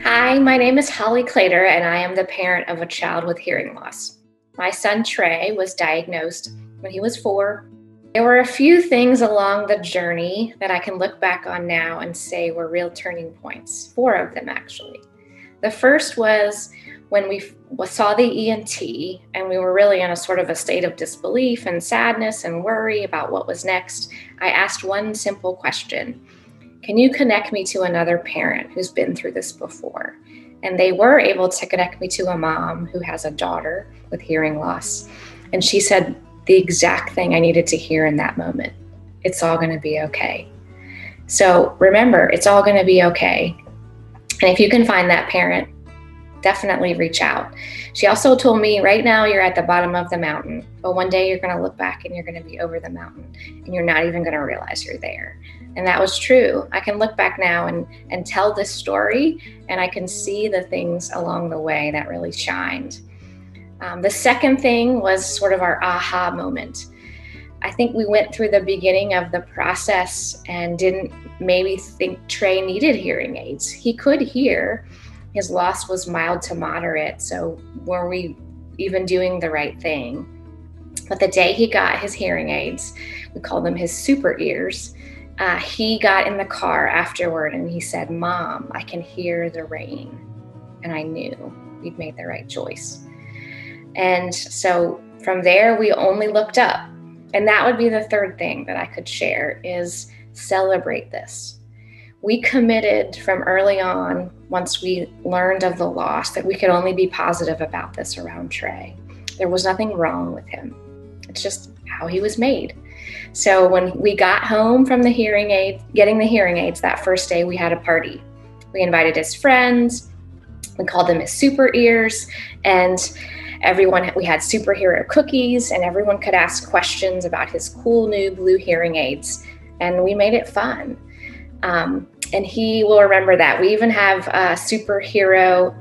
Hi, my name is Holly Clater, and I am the parent of a child with hearing loss. My son Trey was diagnosed when he was 4. There were a few things along the journey that I can look back on now and say were real turning points, 4 of them actually. The first was when we saw the ENT and we were really in a sort of a state of disbelief and sadness and worry about what was next. I asked one simple question: can you connect me to another parent who's been through this before? And they were able to connect me to a mom who has a daughter with hearing loss. And she said the exact thing I needed to hear in that moment: it's all going to be okay. So remember, it's all going to be okay. And if you can find that parent, definitely reach out. She also told me, right now you're at the bottom of the mountain, but one day you're going to look back and you're going to be over the mountain and you're not even going to realize you're there. And that was true. I can look back now and tell this story, and I can see the things along the way that really shined. The second thing was sort of our aha moment. I think we went through the beginning of the process and didn't maybe think Trey needed hearing aids. He could hear. His loss was mild to moderate, so were we even doing the right thing? But the day he got his hearing aids, we call them his super ears, he got in the car afterward and he said, "Mom, I can hear the rain." And I knew we'd made the right choice. And so from there, we only looked up. And that would be the third thing that I could share, is celebrate this. We committed from early on, once we learned of the loss, that we could only be positive about this around Trey. There was nothing wrong with him. It's just how he was made. So when we got home from the getting the hearing aids that first day, we had a party. We invited his friends. We called them his super ears, and we had superhero cookies, and everyone could ask questions about his cool new blue hearing aids, and we made it fun. And he will remember that. We even have a superhero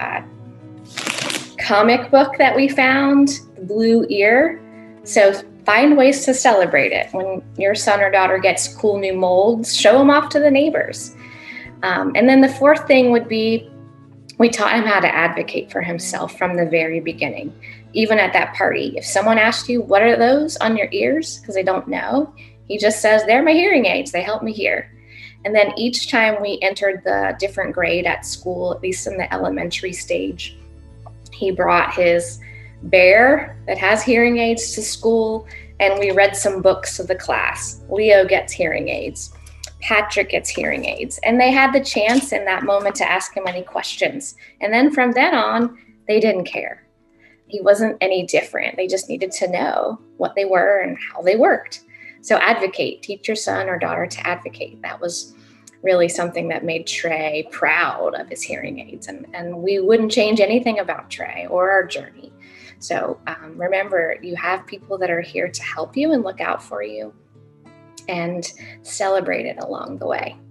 comic book that we found, The Blue Ear. So find ways to celebrate it. When your son or daughter gets cool new molds, show them off to the neighbors. And then the fourth thing would be, we taught him how to advocate for himself from the very beginning. Even at that party, if someone asked you, "What are those on your ears?" because they don't know, he just says, "They're my hearing aids. They help me hear." And then each time we entered the different grade at school, at least in the elementary stage, he brought his bear that has hearing aids to school, and we read some books to the class. Leo gets hearing aids. Patrick gets hearing aids. And they had the chance in that moment to ask him any questions. And then from then on, they didn't care. He wasn't any different. They just needed to know what they were and how they worked. So advocate. Teach your son or daughter to advocate. That was really something that made Trey proud of his hearing aids. And we wouldn't change anything about Trey or our journey. So remember, you have people that are here to help you and look out for you, and celebrate it along the way.